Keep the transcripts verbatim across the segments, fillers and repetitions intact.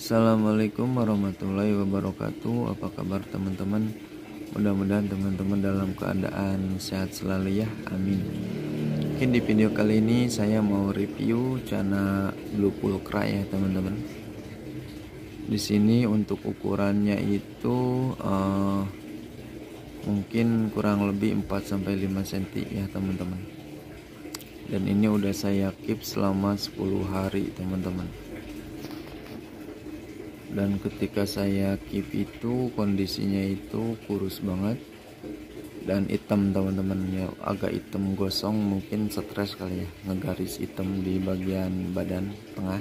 Assalamualaikum warahmatullahi wabarakatuh. Apa kabar teman-teman? Mudah-mudahan teman-teman dalam keadaan sehat selalu ya. Amin. Mungkin di video kali ini saya mau review Cana Blue Pulcra ya teman-teman. Di sini untuk ukurannya itu uh, mungkin kurang lebih empat sampai lima sentimeter ya teman-teman. Dan ini udah saya keep selama sepuluh hari teman-teman. Dan ketika saya keep itu kondisinya itu kurus banget dan hitam teman-teman ya, agak hitam gosong, mungkin stres kali ya, ngegaris hitam di bagian badan tengah.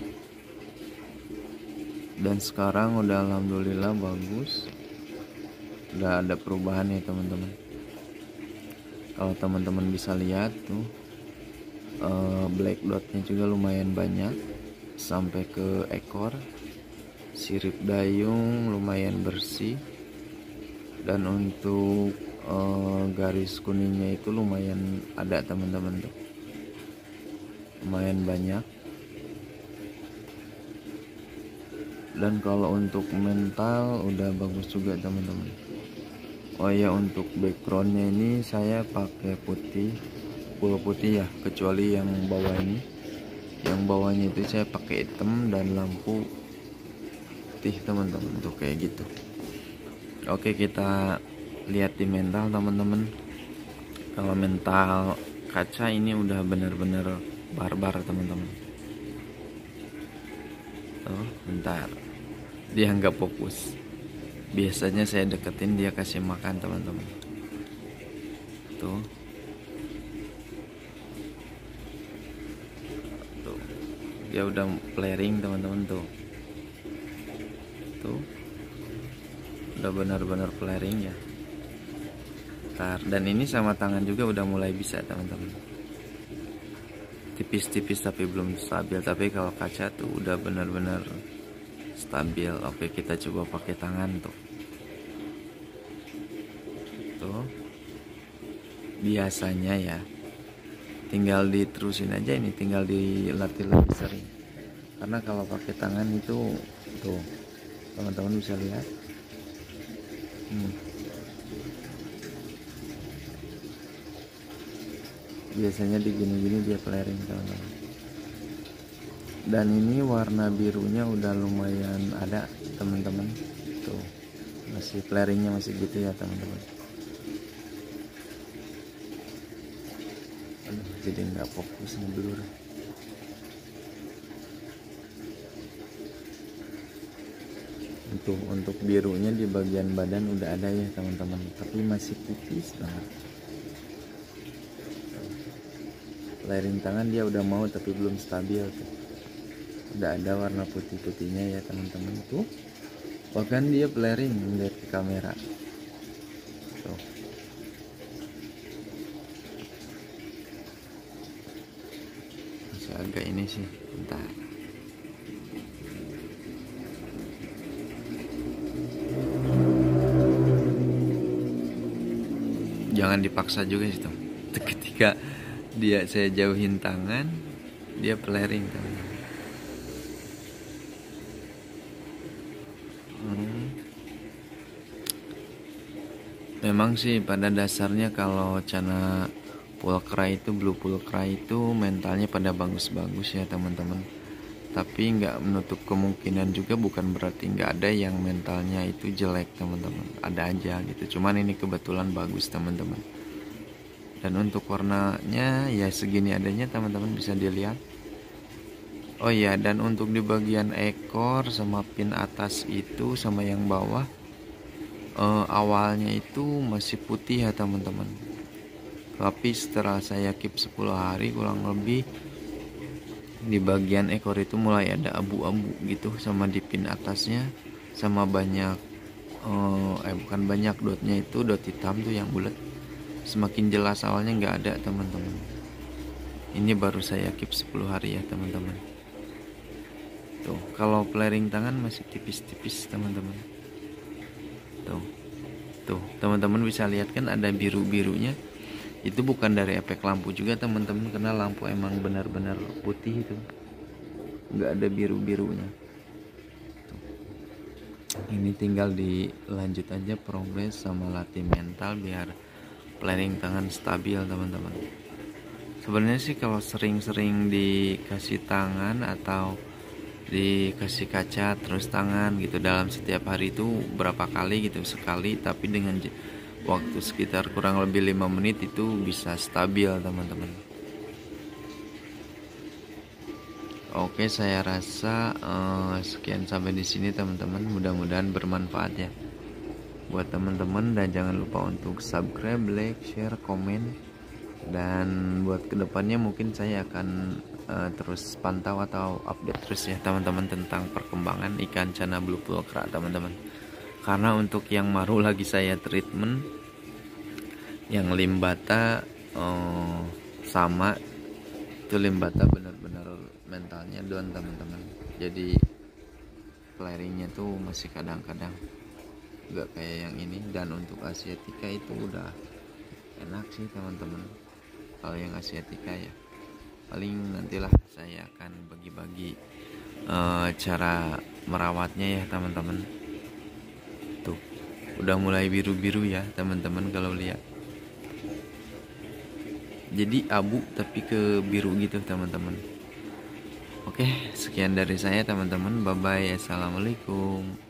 Dan sekarang udah alhamdulillah bagus, udah ada perubahan ya teman-teman. Kalau teman-teman bisa lihat tuh uh, black dotnya juga lumayan banyak sampai ke ekor. Sirip dayung lumayan bersih, dan untuk uh, garis kuningnya itu lumayan ada teman-teman tuh, lumayan banyak. Dan kalau untuk mental udah bagus juga teman-teman. Oh ya, untuk backgroundnya ini saya pakai putih, full putih ya, kecuali yang bawah ini. Yang bawahnya itu saya pakai hitam dan lampu teman-teman tuh kayak gitu. Oke, kita lihat di mental teman-teman. Kalau mental kaca ini udah bener-bener barbar teman-teman. Tuh, bentar, dia nggak fokus. Biasanya saya deketin dia kasih makan teman-teman. Tuh, tuh, dia udah flaring teman-teman tuh. Tuh udah benar-benar flaring ya. Ntar, dan ini sama tangan juga udah mulai bisa teman-teman, tipis-tipis tapi belum stabil. Tapi kalau kaca tuh udah benar-benar stabil. Oke, kita coba pakai tangan tuh. Tuh biasanya ya tinggal diterusin aja, ini tinggal dilatih lebih sering. Karena kalau pakai tangan itu tuh teman-teman bisa lihat, hmm. biasanya di gini-gini dia flaring teman-teman. Dan ini warna birunya udah lumayan ada teman-teman tuh, masih flaringnya masih gitu ya teman-teman. Aduh, jadi nggak fokus, ngeblur. Untuk untuk birunya di bagian badan udah ada ya teman-teman, tapi masih tipis banget. Flaring tangan dia udah mau tapi belum stabil tuh. Udah ada warna putih-putihnya ya teman-teman tuh. Bahkan dia flaring melihat ke kamera. Tuh. Masih agak ini sih, bentar. Jangan dipaksa juga sih teman. Ketika dia saya jauhin tangan, dia flaring teman. Hmm. Memang sih pada dasarnya kalau Cana Pulcra itu, Blue Pulcra itu mentalnya pada bagus-bagus ya teman-teman. Tapi nggak menutup kemungkinan juga, bukan berarti nggak ada yang mentalnya itu jelek teman-teman, ada aja gitu. Cuman ini kebetulan bagus teman-teman. Dan untuk warnanya ya segini adanya teman-teman, bisa dilihat. Oh ya, dan untuk di bagian ekor sama pin atas itu sama yang bawah eh, awalnya itu masih putih ya teman-teman. Tapi setelah saya keep sepuluh hari kurang lebih, di bagian ekor itu mulai ada abu-abu gitu, sama di pin atasnya, sama banyak eh, eh bukan banyak dotnya, itu dot hitam tuh yang bulat. Semakin jelas, awalnya nggak ada teman-teman. Ini baru saya keep sepuluh hari ya teman-teman. Tuh, kalau flaring tangan masih tipis-tipis teman-teman. Tuh, tuh teman-teman bisa lihat kan ada biru-birunya. Itu bukan dari efek lampu juga teman-teman, karena lampu emang benar-benar putih itu, nggak ada biru-birunya. Ini tinggal dilanjut aja progres sama latih mental biar planning tangan stabil teman-teman. Sebenarnya sih kalau sering-sering dikasih tangan atau dikasih kaca terus tangan gitu dalam setiap hari itu berapa kali gitu, sekali tapi dengan waktu sekitar kurang lebih lima menit itu bisa stabil teman-teman. Oke, saya rasa uh, sekian sampai di sini teman-teman, mudah-mudahan bermanfaat ya buat teman-teman, dan jangan lupa untuk subscribe, like, share, komen, dan buat kedepannya mungkin saya akan uh, terus pantau atau update terus ya teman-teman tentang perkembangan ikan cana blue pulkra teman-teman. Karena untuk yang baru lagi saya treatment yang limbata uh, sama itu limbata benar-benar mentalnya down teman-teman, jadi flaringnya tuh masih kadang-kadang nggak kayak yang ini. Dan untuk asiatica itu udah enak sih teman-teman. Kalau yang asiatica ya paling nantilah saya akan bagi-bagi uh, cara merawatnya ya teman-teman. Tuh udah mulai biru-biru ya teman-teman, kalau lihat jadi abu tapi ke biru gitu teman-teman. Oke, sekian dari saya teman-teman, bye bye, assalamualaikum.